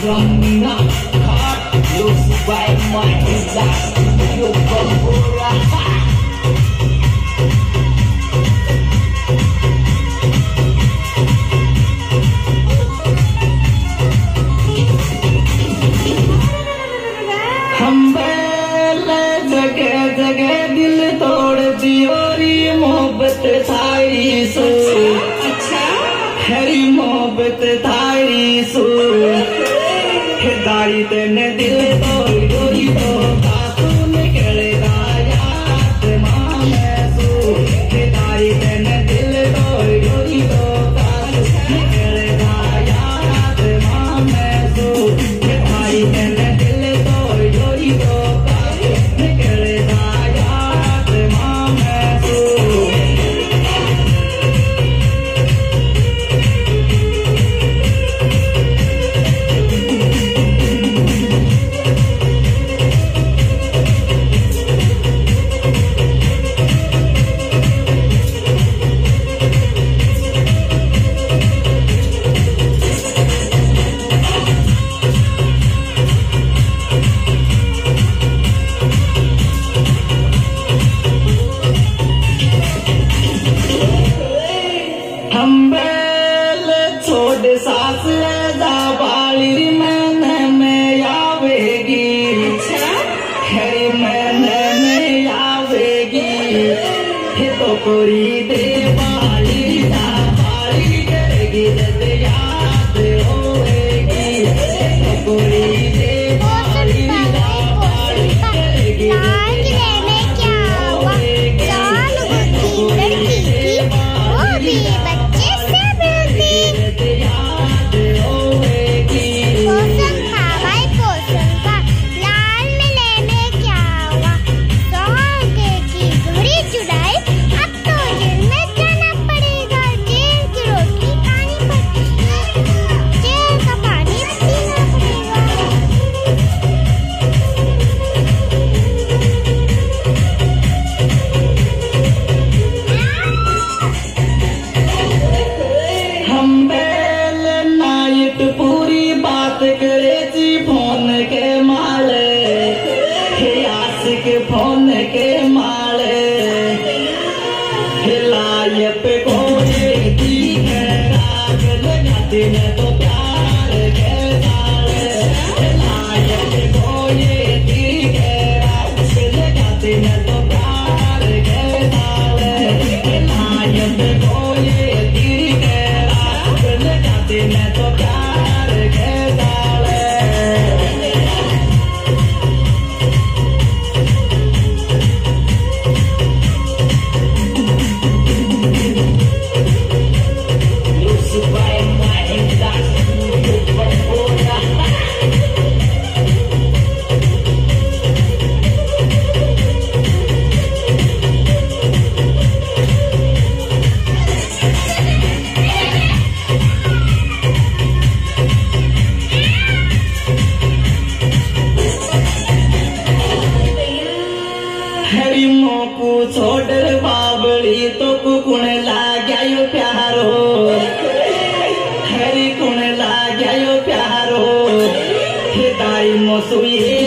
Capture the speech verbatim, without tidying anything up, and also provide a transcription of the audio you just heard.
Gamina Cut Looks by my design You Bambura हम पहले जगह जगह दिल तोड़ती और ये मोहब्बत थारी सो अच्छा हरी मोहब्बत थारी सो दारी तेने दिल तोड़ गोरी तो कातू निकले याद मां मैं सो दारी तेने दिल तोड़ गोरी तो कातू निकले याद मां मैं सो दारी तेने दिल तोड़ गोरी तो कातू निकले याद मां मैं सो हम बेल छोड़ सास दा बाली मैंने में आवेगी खरी मैंने में आवेगी तो कोरी दे बाली दा बाली करेगी जद याद होएगी तो कोरी दे बाली दा बाली करेगी फोन के माले हिलाए पे कोई ठीक है राग लगाते न तो प्यार के साले हिलाए पे कोई ठीक है राग लगाते न तो प्यार के साले हिलाए पे कोई ठीक है राग लगाते न तो प्यार के साले हरी मोकू छोड़ बाबड़ी तो कुण लाग्या यो प्यारो हरी कुण लाग्या यो प्यारो हिदाई मोसुई